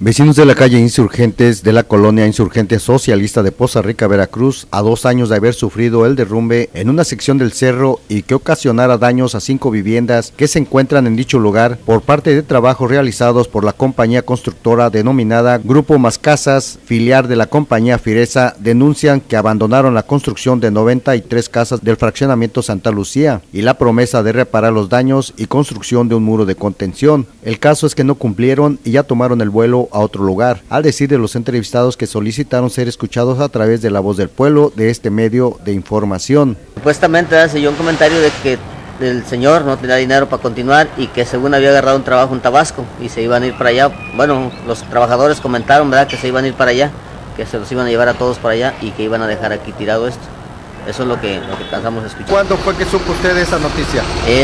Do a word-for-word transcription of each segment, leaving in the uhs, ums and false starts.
Vecinos de la calle Insurgentes de la colonia Insurgente Socialista de Poza Rica, Veracruz, a dos años de haber sufrido el derrumbe en una sección del cerro y que ocasionara daños a cinco viviendas que se encuentran en dicho lugar por parte de trabajos realizados por la compañía constructora denominada Grupo Más Casas, filial de la compañía Firesa, denuncian que abandonaron la construcción de noventa y tres casas del fraccionamiento Santa Lucía y la promesa de reparar los daños y construcción de un muro de contención. El caso es que no cumplieron y ya tomaron el vuelo a otro lugar, al decir de los entrevistados que solicitaron ser escuchados a través de La Voz del Pueblo de este medio de información. Supuestamente se dio un comentario de que el señor no tenía dinero para continuar y que según había agarrado un trabajo en Tabasco y se iban a ir para allá. Bueno, los trabajadores comentaron, ¿verdad?, que se iban a ir para allá, que se los iban a llevar a todos para allá y que iban a dejar aquí tirado esto. Eso es lo que, lo que alcanzamos a escuchar. ¿Cuándo fue que supo usted esa noticia?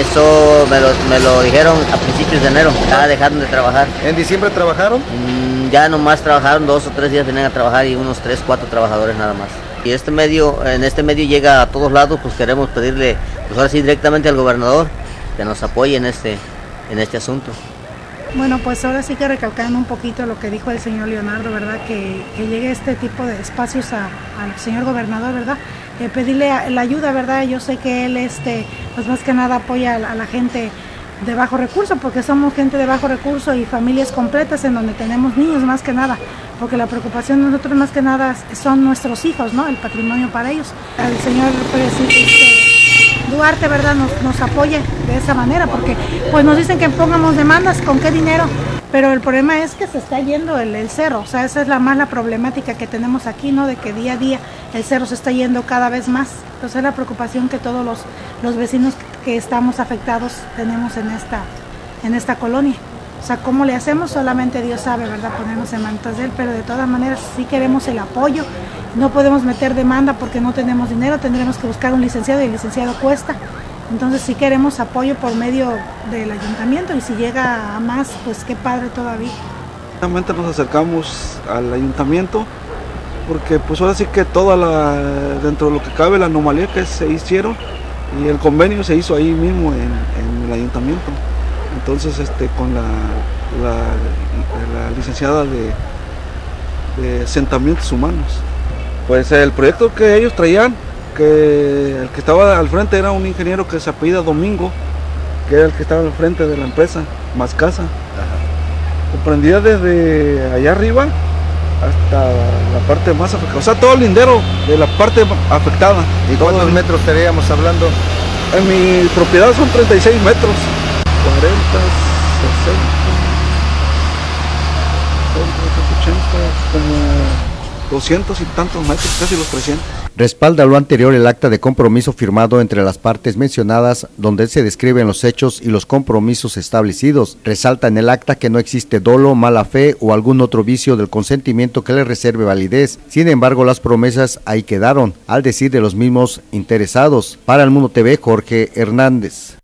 Eso me lo, me lo dijeron a principios de enero, ya dejaron de trabajar. ¿En diciembre trabajaron? Mm, ya nomás trabajaron, dos o tres días venían a trabajar y unos tres, cuatro trabajadores nada más. Y este medio, en este medio llega a todos lados, pues queremos pedirle, pues ahora sí directamente al gobernador, que nos apoye en este, en este asunto. Bueno, pues ahora sí que recalcando un poquito lo que dijo el señor Leonardo, ¿verdad? Que, que llegue este tipo de espacios a, al señor gobernador, ¿verdad? Eh, pedirle a, la ayuda, ¿verdad? Yo sé que él, este, pues más que nada apoya a, a la gente de bajo recurso, porque somos gente de bajo recurso y familias completas en donde tenemos niños más que nada, porque la preocupación de nosotros más que nada son nuestros hijos, ¿no? El patrimonio para ellos. El señor presidente Duarte, ¿verdad?, nos, nos apoye de esa manera, porque pues nos dicen que pongamos demandas, ¿con qué dinero? Pero el problema es que se está yendo el, el cerro, o sea, esa es la más la problemática que tenemos aquí, ¿no? De que día a día el cerro se está yendo cada vez más. Entonces es la preocupación que todos los, los vecinos que, que estamos afectados tenemos en esta, en esta colonia. O sea, ¿cómo le hacemos? Solamente Dios sabe, ¿verdad?, ponernos en manos de él, pero de todas maneras sí queremos el apoyo. No podemos meter demanda porque no tenemos dinero, tendremos que buscar un licenciado y el licenciado cuesta. Entonces sí queremos apoyo por medio del ayuntamiento y si llega a más, pues qué padre todavía. Realmente nos acercamos al ayuntamiento porque pues ahora sí que toda la, dentro de lo que cabe, la anomalía que se hicieron y el convenio se hizo ahí mismo en, en el ayuntamiento. Entonces este, con la, la, la licenciada de, de asentamientos humanos, pues el proyecto que ellos traían, que el que estaba al frente era un ingeniero que se apellida Domingo, que era el que estaba al frente de la empresa Más Casa. Ajá. Comprendía desde allá arriba hasta la parte más afectada, o sea, todo el lindero de la parte afectada. ¿Y cuántos el... metros estaríamos hablando? En mi propiedad son treinta y seis metros, cuarenta, sesenta, ochenta, como doscientos y tantos metros, casi los trescientos. Respalda lo anterior el acta de compromiso firmado entre las partes mencionadas, donde se describen los hechos y los compromisos establecidos. Resalta en el acta que no existe dolo, mala fe o algún otro vicio del consentimiento que le reserve validez. Sin embargo, las promesas ahí quedaron, al decir de los mismos interesados. Para El Mundo T V, Jorge Hernández.